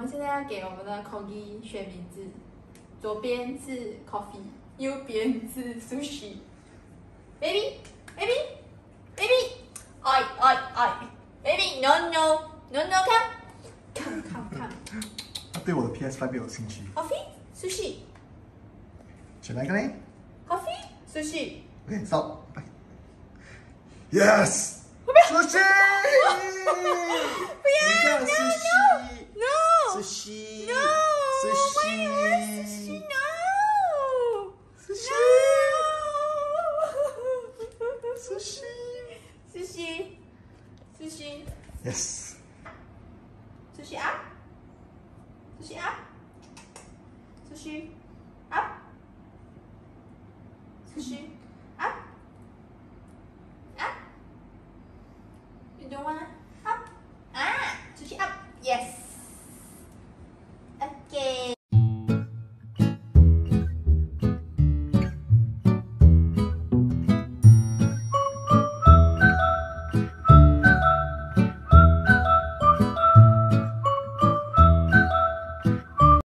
们现在要给我们的 Corgi 选名字，左边是 Coffee， 右边是 Sushi。Baby， Baby， no no no no， 看。 他对我的 PS5 有兴趣。 Coffee Sushi， 选哪一个呢 ？Coffee Sushi。 OK， stop， 拜。Yes， Sushi。 不要 ，No Sushi， No， Sushi， Sushi，Yes。 Sushi up， Sushi up， Sushi up， Sushi。